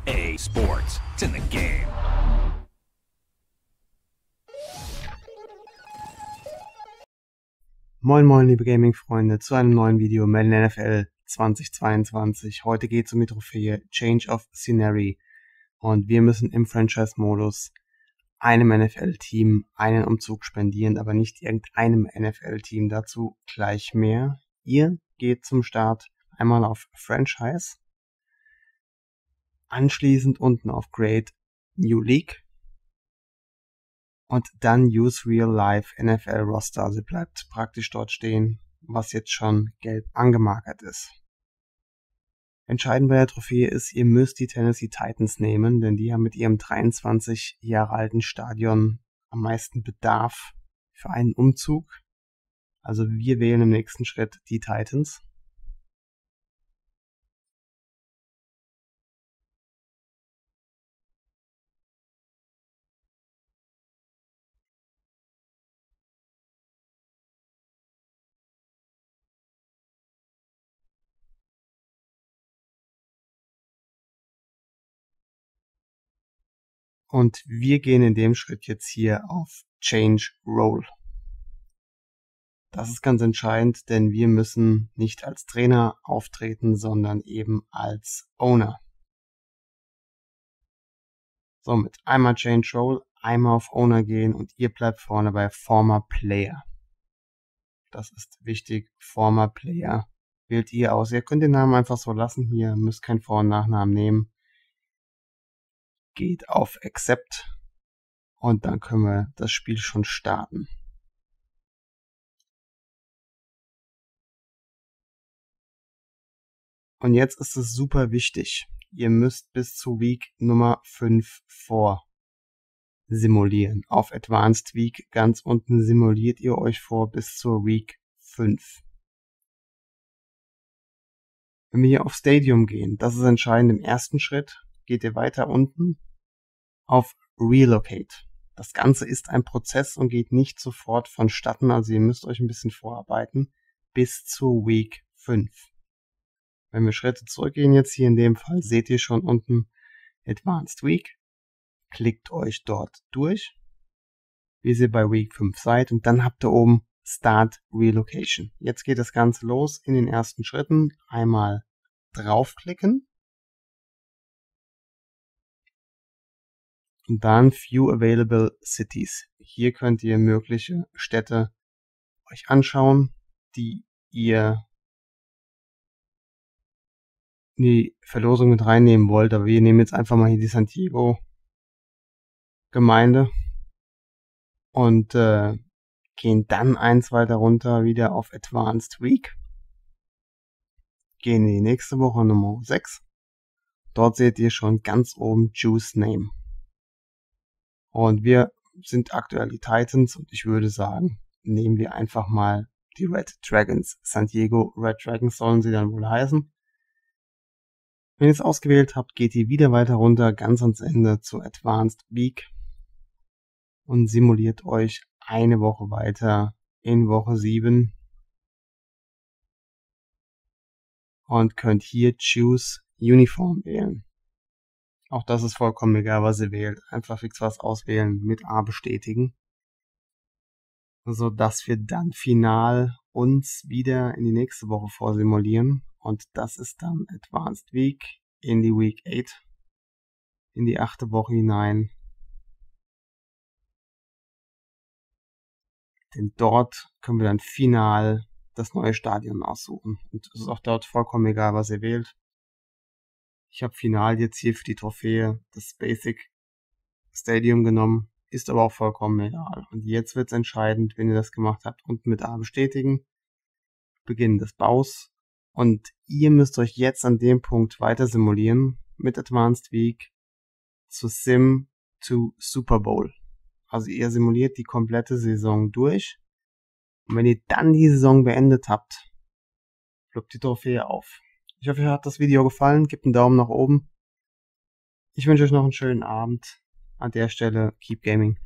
EA Sports. It's in the game. Moin moin liebe Gaming-Freunde zu einem neuen Video Madden NFL 2022. Heute geht es um die Trophäe Change of Scenery und wir müssen im Franchise-Modus einem NFL-Team einen Umzug spendieren, aber nicht irgendeinem NFL-Team. Dazu gleich mehr. Ihr geht zum Start einmal auf Franchise, anschließend unten auf Create New League und dann Use Real Life NFL Roster. Also bleibt praktisch dort stehen, was jetzt schon gelb angemarkert ist. Entscheidend bei der Trophäe ist, ihr müsst die Tennessee Titans nehmen, denn die haben mit ihrem 23 Jahre alten Stadion am meisten Bedarf für einen Umzug. Also wir wählen im nächsten Schritt die Titans. Und wir gehen in dem Schritt jetzt hier auf Change Role. Das ist ganz entscheidend, denn wir müssen nicht als Trainer auftreten, sondern eben als Owner. Somit einmal Change Role, einmal auf Owner gehen und ihr bleibt vorne bei Former Player. Das ist wichtig, Former Player wählt ihr aus. Ihr könnt den Namen einfach so lassen hier, müsst keinen Vor- und Nachnamen nehmen. Geht auf Accept und dann können wir das Spiel schon starten. Und jetzt ist es super wichtig. Ihr müsst bis zu Week Nummer 5 simulieren. Auf Advanced Week ganz unten simuliert ihr euch vor bis zur Week 5. Wenn wir hier auf Stadium gehen, das ist entscheidend im ersten Schritt, geht ihr weiter unten auf Relocate. Das Ganze ist ein Prozess und geht nicht sofort vonstatten, also ihr müsst euch ein bisschen vorarbeiten bis zu Week 5. Wenn wir Schritte zurückgehen jetzt hier in dem Fall, seht ihr schon unten Advanced Week. Klickt euch dort durch, bis ihr bei Week 5 seid und dann habt ihr oben Start Relocation. Jetzt geht das Ganze los in den ersten Schritten. Einmal draufklicken und dann View Available Cities. Hier könnt ihr mögliche Städte euch anschauen, die ihr in die Verlosung mit reinnehmen wollt. Aber wir nehmen jetzt einfach mal hier die San Diego Gemeinde und gehen dann eins weiter runter wieder auf Advanced Week. Gehen in die nächste Woche Nummer 6. Dort seht ihr schon ganz oben Choose Name. Und wir sind aktuell die Titans und ich würde sagen, nehmen wir einfach mal die Red Dragons. San Diego Red Dragons sollen sie dann wohl heißen. Wenn ihr es ausgewählt habt, geht ihr wieder weiter runter, ganz ans Ende zu Advanced Week und simuliert euch eine Woche weiter in Woche 7 und könnt hier Choose Uniform wählen. Auch das ist vollkommen egal, was ihr wählt. Einfach fix was auswählen, mit A bestätigen, so dass wir dann final uns wieder in die nächste Woche vorsimulieren. Und das ist dann Advanced Week in die Week 8, in die 8. Woche hinein. Denn dort können wir dann final das neue Stadion aussuchen. Und es ist auch dort vollkommen egal, was ihr wählt. Ich habe final jetzt hier für die Trophäe das Basic Stadium genommen. Ist aber auch vollkommen egal. Und jetzt wird es entscheidend, wenn ihr das gemacht habt. Unten mit A bestätigen. Beginn des Baus. Und ihr müsst euch jetzt an dem Punkt weiter simulieren mit Advanced Week zu Sim to Super Bowl. Also ihr simuliert die komplette Saison durch. Und wenn ihr dann die Saison beendet habt, ploppt die Trophäe auf. Ich hoffe, euch hat das Video gefallen. Gebt einen Daumen nach oben. Ich wünsche euch noch einen schönen Abend. An der Stelle, keep gaming.